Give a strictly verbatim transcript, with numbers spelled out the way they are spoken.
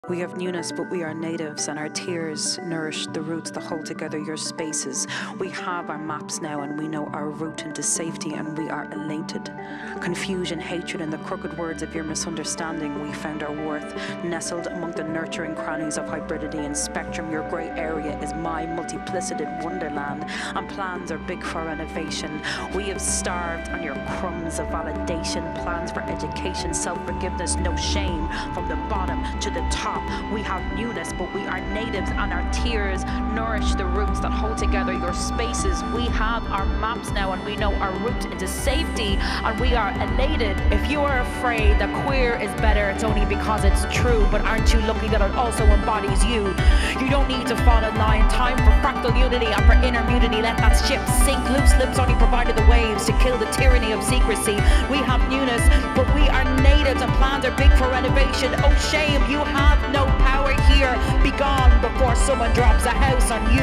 We have newness, but we are natives, and our tears nourish the roots that hold together your spaces. We have our maps now, and we know our route into safety, and we are elated. Confusion, hatred, and the crooked words of your misunderstanding, we found our worth. Nestled among the nurturing crannies of hybridity and spectrum, your grey area is my multiplicited wonderland, and plans are big for renovation. We have starved on your crumbs of validation, plans for education, self-forgiveness, no shame, from the bottom to the top. We have newness, but we are natives, and our tears nourish the roots that hold together your spaces. We have our maps now, and we know our route into safety, and we are elated. If you are afraid that queer is better, it's only because it's true. But aren't you lucky that it also embodies you? You don't need to fall in line. Time for fractal unity and for inner mutiny. Let that ship sink. Loose lips only provided the waves to kill the tyranny of secrecy. We have newness, but we are natives, and plans are big for renovation. Oh shame, you have no power here. Be gone before someone drops a house on you.